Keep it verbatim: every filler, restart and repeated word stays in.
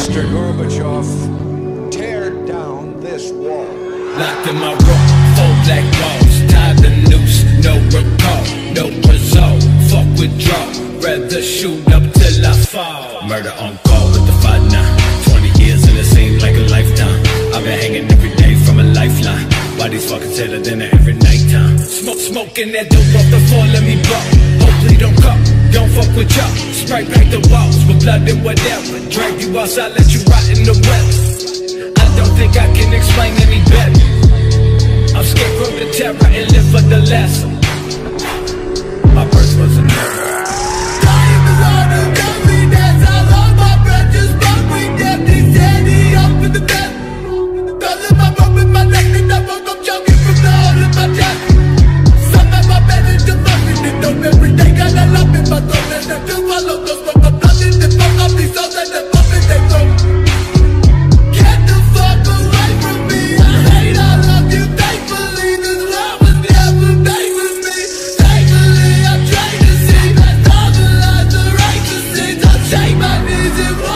Mister Gorbachev, tear down this wall. Locked in my room, four black walls, tied the noose, no recall, no resolve, fuck withdraw, rather shoot up till I fall. Murder on call with the five nine, twenty years and it seems like a lifetime. I've been hanging every day from a lifeline. Bodies fucking tailer dinner every nighttime. Smoke, smoking that dope off the floor, let me blow. Hopefully don't come, don't fuck with y'all. Spray back the walls with blood and whatever. Drag you outside, let you rot in the weather. I don't think I can explain any better. I'm scared from the terror and live for the lesson. My birth was an error. Take my knees and